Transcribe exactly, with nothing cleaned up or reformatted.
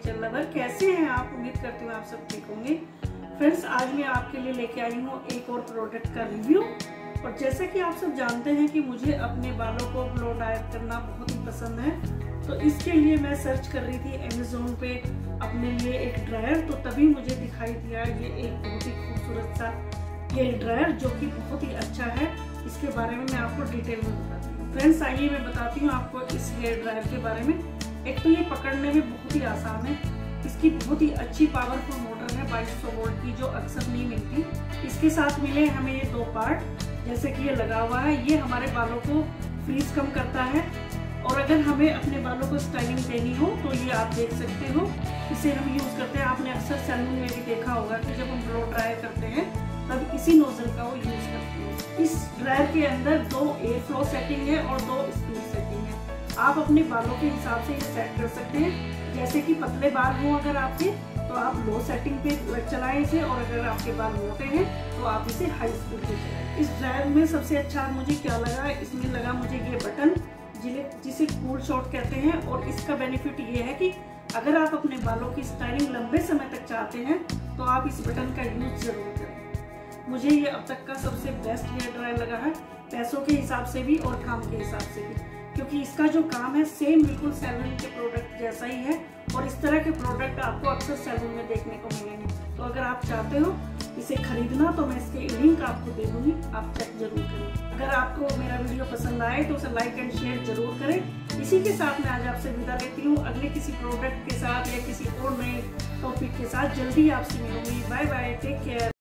Nature lover, कैसे हैं आप? उम्मीद करती हूँ आप सब ठीक होंगे। फ्रेंड्स, आज मैं आपके लिए लेके आई हूँ एक और प्रोडक्ट का रिव्यू। और जैसे कि आप सब जानते हैं कि मुझे अपने बालों को ब्लो डायर करना बहुत ही पसंद है, तो इसके लिए मैं सर्च कर रही थी अमेज़ोन पे अपने लिए एक ड्रायर। तो तभी मुझे दिखाई दिया ये एक बहुत ही खूबसूरत सा हेयर ड्रायर जो कि बहुत ही अच्छा है। इसके बारे में मैं आपको डिटेल में बताती हूँ। फ्रेंड्स, आइए मैं बताती हूँ आपको इस हेयर ड्रायर के बारे में। एक तो ये पकड़ने में बहुत ही आसान है, इसकी बहुत ही अच्छी पावरफुल मोटर है बाईस सौ वोल्ट की, जो अक्सर नहीं मिलती। इसके साथ मिले हमें ये दो पार्ट, जैसे कि ये लगा हुआ है, ये हमारे बालों को फ्रीज कम करता है। और अगर हमें अपने बालों को स्टाइलिंग देनी हो तो ये आप देख सकते हो, इसे हम यूज करते हैं। आपने अक्सर सैलून में भी देखा होगा कि जब हम ब्लो ड्राई करते हैं तब इसी नोजल का वो यूज करते हैं। इस ड्रायर के अंदर दो एयर फ्लो सेटिंग है और दो स्पीड सेटिंग है। आप अपने बालों के हिसाब से ये सेट कर सकते हैं। जैसे कि पतले बाल हो अगर आपके, तो आप लो सेटिंग पे चलाएं इसे, और अगर आपके बाल मोटे हैं तो आप इसे हाई स्पीड पे चलाएं। इस ड्रायर में सबसे अच्छा मुझे क्या लगा, इसमें लगा मुझे ये बटन जिसे कूल शॉट कहते हैं। और इसका बेनिफिट ये है कि अगर आप अपने बालों की स्टाइलिंग लंबे समय तक चाहते हैं तो आप इस बटन का यूज जरूर करें। मुझे ये अब तक का सबसे बेस्ट हेयर ड्रायर लगा है, पैसों के हिसाब से भी और काम के हिसाब से भी, क्योंकि इसका जो काम है सेम बिल्कुल सैलून के प्रोडक्ट जैसा ही है। और इस तरह के प्रोडक्ट आपको अक्सर सैलून में देखने को मिलेंगे। तो अगर आप चाहते हो इसे खरीदना तो मैं इसके लिंक आपको दे दूंगी, आप चेक जरूर करें। अगर आपको मेरा वीडियो पसंद आए तो उसे लाइक एंड शेयर जरूर करें। इसी के साथ मैं आज आपसे विदा लेती हूँ, अगले किसी प्रोडक्ट के साथ या किसी और नए टॉपिक के साथ जल्दी आपसे मिलूंगी। Bye bye, take care.